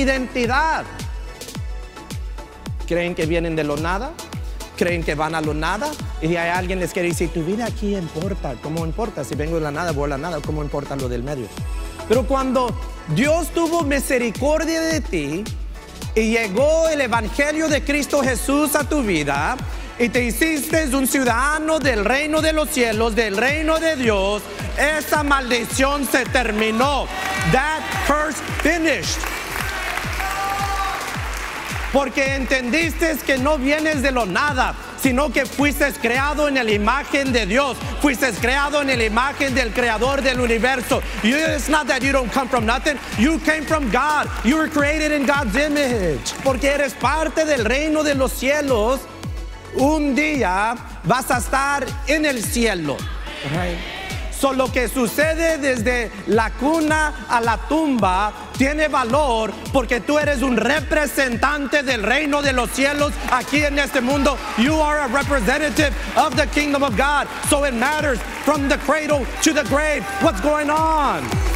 identidad. ¿Creen que vienen de lo nada? ¿Creen que van a lo nada? Y hay alguien les quiere decir, tu vida aquí importa. ¿Cómo importa? Si vengo de la nada, voy a la nada. ¿Cómo importa lo del medio? Pero cuando Dios tuvo misericordia de ti y llegó el evangelio de Cristo Jesús a tu vida y te hiciste un ciudadano del reino de los cielos, del reino de Dios, esa maldición se terminó. That curse finished. Porque entendiste que no vienes de lo nada, sino que fuiste creado en la imagen de Dios. Fuiste creado en la imagen del creador del universo. It's not that you don't come from nothing. You came from God. You were created in God's image. Porque eres parte del reino de los cielos. Un día vas a estar en el cielo. Lo que sucede desde la cuna a la tumba tiene valor porque tú eres un representante del reino de los cielos aquí en este mundo. You are a representative of the kingdom of God. So it matters from the cradle to the grave. What's going on?